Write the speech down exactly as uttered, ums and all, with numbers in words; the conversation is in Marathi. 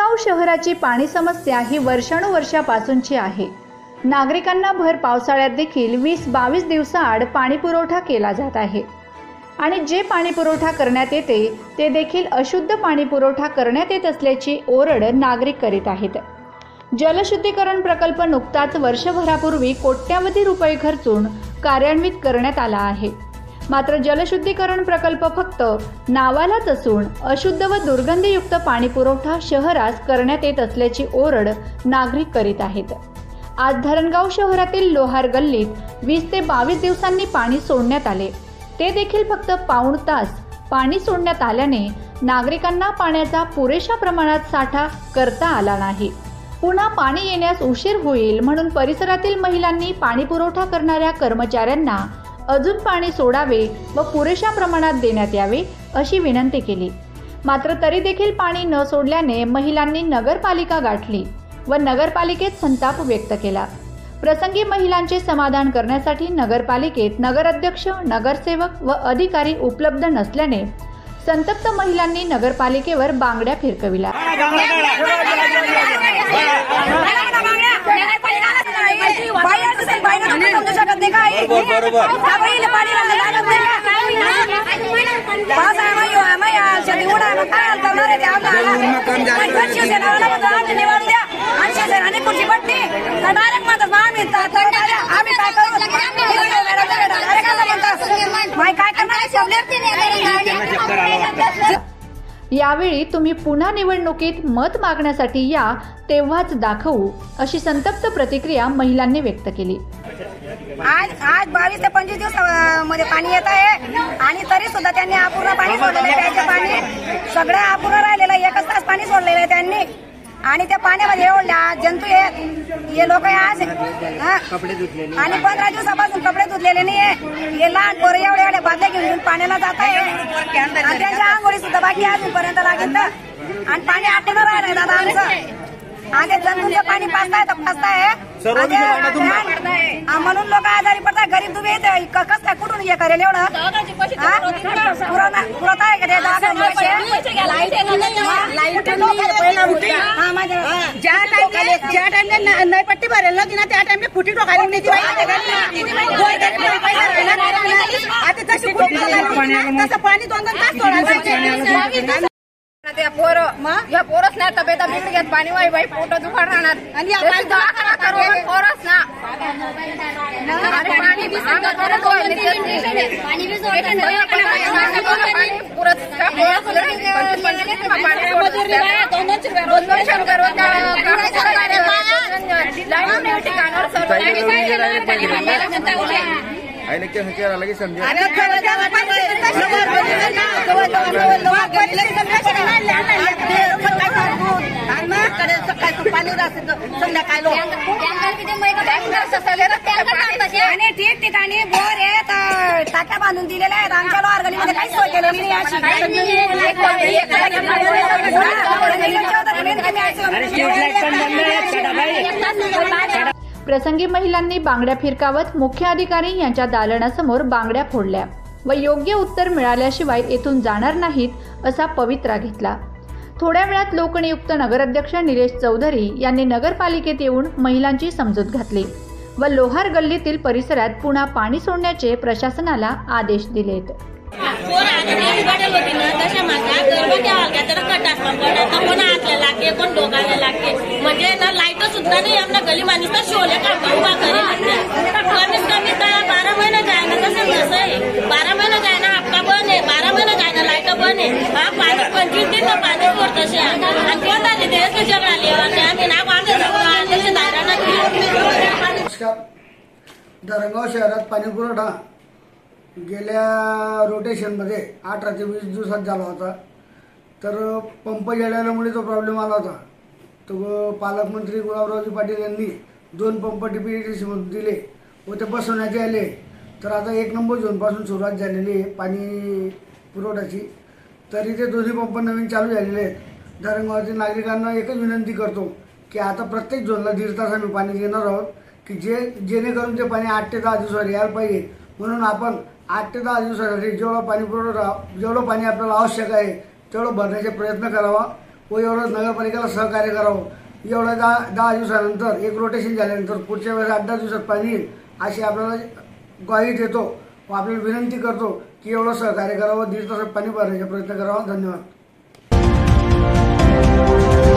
धरणगाव शहराची पाणी समस्या ही वर्षानुवर्षापासूनची आहे। नागरिकांना भर पावसाळ्यात देखील वीस बावीस दिवसाआड पाणी पुरवठा केला जात आहे आणि जे पाणी पुरवठा करण्यात येते ते देखील अशुद्ध पाणी पुरवठा करण्यात येत असल्याची ओरड नागरिक करीत आहेत। जलशुद्धीकरण प्रकल्प नुकताच वर्षभरापूर्वी कोट्यावधी रुपये खर्चून कार्यान्वित करण्यात आला आहे, मात्र जलशुद्धीकरण प्रकल्प फक्त नावालाच असून अशुद्ध व दुर्गंधयुक्त पाणी पुरवठा शहरास करण्यात येत असल्याची ओरड नागरिक करीत आहेत। आज धरणगाव शहरातील लोहार गल्लीत वीस ते बावीस दिवसांनी पाणी सोडण्यात आले, ते देखील फक्त पाऊण तास पाणी सोडण्यात आल्याने नागरिकांना पाण्याचा पुरेशा प्रमाणात साठा करता आला नाही। पुन्हा पाणी येण्यास उशीर होईल म्हणून परिसरातील महिलांनी पाणी पुरवठा करणाऱ्या कर्मचाऱ्यांना अजून पाणी सोडावे व पुरेशा प्रमाणात देण्यात यावे अशी विनंती केली, मात्र तरी देखील पाणी न सोडल्याने महिलांनी नगरपालिका गाठली व नगरपालिकेत संताप व्यक्त केला। प्रसंगी महिलांचे समाधान करण्यासाठी नगरपालिकेत नगराध्यक्ष, नगरसेवक व अधिकारी उपलब्ध नसल्याने संतप्त महिलांनी नगरपालिकेवर बांगड्या फिरकविल्या। यावेळी तुम्ही पुन्हा निवडणुकीत मत मागण्यासाठी या, तेव्हाच दाखवू अशी संतप्त प्रतिक्रिया महिलांनी व्यक्त केली। आज आज बावीस ते पंचवीस दिवस मध्ये पाणी येत आहे आणि तरी सुद्धा त्यांनी अपूर्ण पाणी सोडलेलं आहे। प्यायचे पाणी सगळं अपूर्ण राहिलेलं, एकच तास पाणी सोडलेलं आहे त्यांनी आणि त्या पाण्यामध्ये एवढ्या जंतू आहेत, हे लोक आज आणि पंधरा दिवसापासून कपडे धुतलेले नाहीये। हे लहान पोरं एवढे एवढे बादल्या घेऊन पाण्याला जात आहे आणि त्यांच्या आंघोळी सुद्धा बाकी अजूनपर्यंत लागेल आणि पाणी आटून राहिलंय दादा आमचं। आणि जंतूंचं पाणी पाचताय तर पाचताय म्हणून लोक आजारी पडतात, गरीब दुबे येते कस काय कुठून हे करेल एवढं पुरत आहे का ते ज्या टाइमला नाही पट्टी भरेल ना तिला त्या टाइमला फुटी टोकायला नाही तसं पाणी दोन दोन तास सोडायचं। त्या पोरं या पोरच नाही तब्येत बिघड घेत पाणी वाई बाई पोट दुखाड राहणार आणि दवाखाना करून पोरच ना पाणी आईने क्या क्या लगे समझे आणि ठिकठिकाणी बोर आहेत, टाक्या बांधून दिलेल्या आहेत। आमच्या लोहार गल्लीमध्ये काहीच सोय केलेली नाही। प्रसंगी महिलांनी बांगड्या फिरकावत मुख्य अधिकारी यांच्या दालनासमोर बांगड्या फोडल्या व योग्य उत्तर मिळाल्याशिवाय येथून जाणार नाहीत असा पवित्रा घेतला। थोड्या वेळात लोकनियुक्त नगराध्यक्ष निलेश चौधरी यांनी नगरपालिकेत येऊन महिलांची समजूत घातली व लोहार गल्लीतील परिसरात पुन्हा पाणी सोडण्याचे प्रशासनाला आदेश दिलेत। म्हणजे ना लाईट सुद्धा नाही आमना गली माणूस तर शोले का उभा करेल कमीत कमी बारा महिना जाए ना तसं कसं आहे बारा महिना जाए ना हप्ता बंद आहे, बारा महिना जाए ना लाईट बंद आहे। हा पाणी पंचवीस दिन पाणी पडत असे आणि कोण आले ते जग आले आम्ही ना नमस्कार। धरणगाव शहरात पाणी पुरवठा गेल्या रोटेशन मध्ये अठरा ते वीस दिवसात झाला होता, तर पंप जळाल्यामुळे तो प्रॉब्लेम आला होता। तो पालकमंत्री गुलाबरावजी पाटील यांनी दोन पंप टीपीडीसी मधून दिले व ते बसवण्याचे आले, तर आता एक नंबर झोन पासून सुरुवात झालेली आहे पाणी पुरवठ्याची, तरी ते दोन्ही पंप नवीन चालू झालेले आहेत। धरणगावातील नागरिकांना एकच विनंती करतो की आता प्रत्येक झोनला दीड तास आम्ही पाणी देणार आहोत, की जे जेणेकरून ते पाणी आठ ते दहा दिवसावर यायला पाहिजे। म्हणून आपण आठ ते दहा दिवसासाठी जेवढं पाणी पुरवठा जेवढं पाणी आपल्याला आवश्यक आहे तेवढं भरण्याचा प्रयत्न करावा व एवढं नगरपालिकेला सहकार्य करावं. एवढं दहा दहा दिवसानंतर एक रोटेशन झाल्यानंतर पुढच्या वेळेस आठ दहा दिवसात पाणी येईल अशी आपल्याला ग्वाही देतो व आपल्याला विनंती करतो की एवढं सहकार्य करावं, दीड तासात पाणी भरण्याचा प्रयत्न करावा. धन्यवाद.